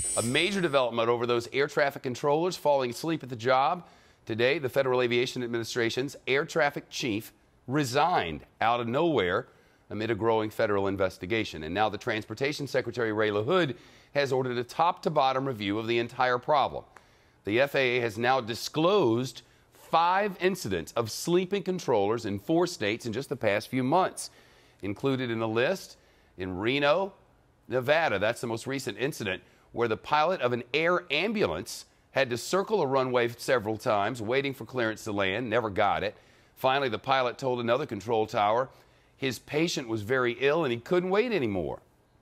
A major development over those air traffic controllers falling asleep at the job. Today, the Federal Aviation Administration's air traffic chief resigned out of nowhere amid a growing federal investigation. And now the Transportation Secretary Ray LaHood has ordered a top-to-bottom review of the entire problem. The FAA has now disclosed 5 incidents of sleeping controllers in 4 states in just the past few months. Included in the list in Reno, Nevada. That's the most recent incident, where the pilot of an air ambulance had to circle a runway several times, waiting for clearance to land, never got it. Finally, the pilot told another control tower his patient was very ill and he couldn't wait anymore.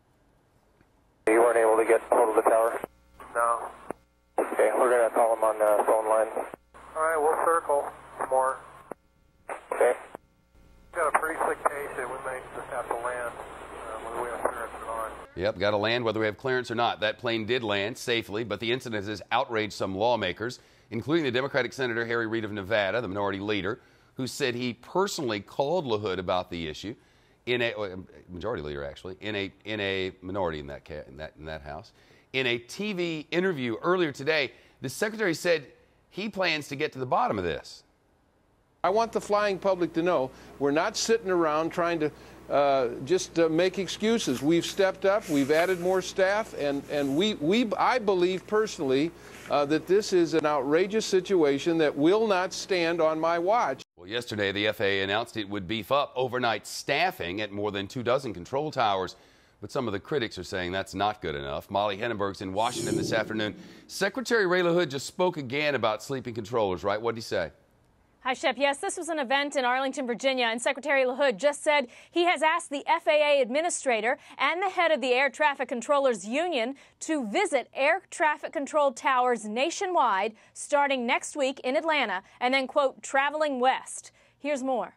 You weren't able to get hold of the tower? No. Okay, we're going to call him on the phone line. All right, we'll circle more. Okay. Got a pretty sick patient. We may just have to land whether we have clearance or not. Yep, got to land whether we have clearance or not. That plane did land safely, but the incident has outraged some lawmakers, including the Democratic Senator Harry Reid of Nevada, the minority leader, who said he personally called LaHood about the issue, majority leader actually, in a minority in that house. In a TV interview earlier today, the secretary said he plans to get to the bottom of this. I want the flying public to know we're not sitting around trying to just make excuses. We've stepped up, we've added more staff, and I believe personally that this is an outrageous situation that will not stand on my watch. Well, yesterday the FAA announced it would beef up overnight staffing at more than 24 control towers, but some of the critics are saying that's not good enough. Molly Henneberg's in Washington this afternoon. Secretary Ray LaHood just spoke again about sleeping controllers, right? What did he say? Hi, Shep. Yes, this was an event in Arlington, Virginia, and Secretary LaHood just said he has asked the FAA administrator and the head of the Air Traffic Controllers Union to visit air traffic control towers nationwide starting next week in Atlanta and then, quote, traveling west. Here's more.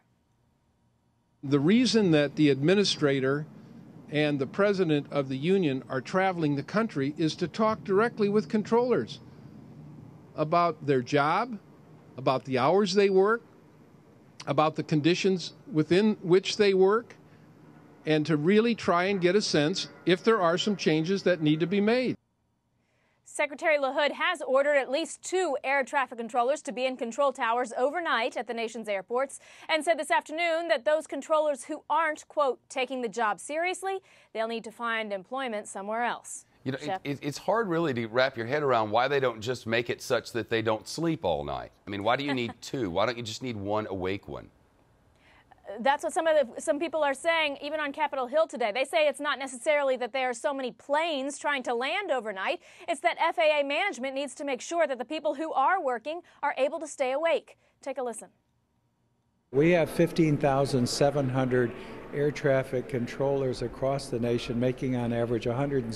The reason that the administrator and the president of the union are traveling the country is to talk directly with controllers about their job, about the hours they work, about the conditions within which they work, and to really try and get a sense if there are some changes that need to be made. Secretary LaHood has ordered at least 2 air traffic controllers to be in control towers overnight at the nation's airports and said this afternoon that those controllers who aren't, quote, taking the job seriously, they'll need to find employment somewhere else. You know, it's hard really to wrap your head around why they don't just make it such that they don't sleep all night. I mean, why do you need 2? Why don't you just need 1 awake one? That's what some people are saying, even on Capitol Hill today. They say it's not necessarily that there are so many planes trying to land overnight. It's that FAA management needs to make sure that the people who are working are able to stay awake. Take a listen. We have 15,700 air traffic controllers across the nation, making on average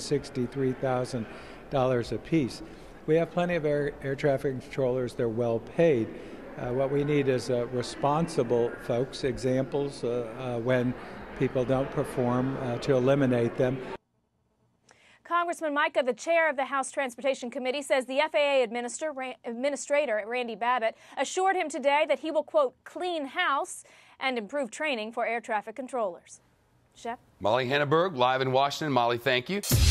$163,000 apiece. We have plenty of air traffic controllers. They're well paid. What we need is responsible folks, examples when people don't perform, to eliminate them. Congressman Micah, the chair of the House Transportation Committee, says the FAA administrator, Randy Babbitt, assured him today that he will, quote, clean house and improve training for air traffic controllers. Shep? Molly Henneberg, live in Washington. Molly, thank you.